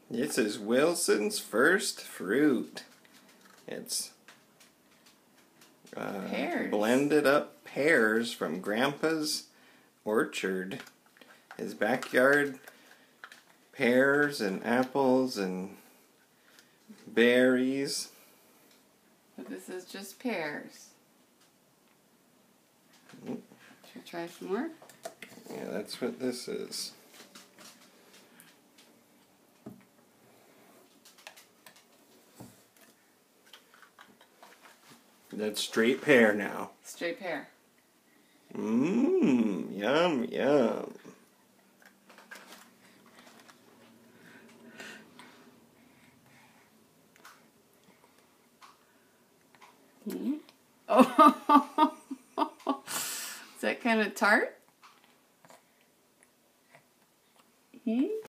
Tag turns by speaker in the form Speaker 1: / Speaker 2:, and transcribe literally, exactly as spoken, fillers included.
Speaker 1: This is Wilson's first fruit. It's uh,
Speaker 2: pears.
Speaker 1: blended up pears from Grandpa's orchard. His backyard pears and apples and berries.
Speaker 2: But this is just pears.
Speaker 1: Mm.
Speaker 2: Should we try some more?
Speaker 1: Yeah, that's what this is. That's straight pear now.
Speaker 2: Straight pear.
Speaker 1: Mmm, yum, yum.
Speaker 2: Mm-hmm. Oh, is that kind of tart? Hmm?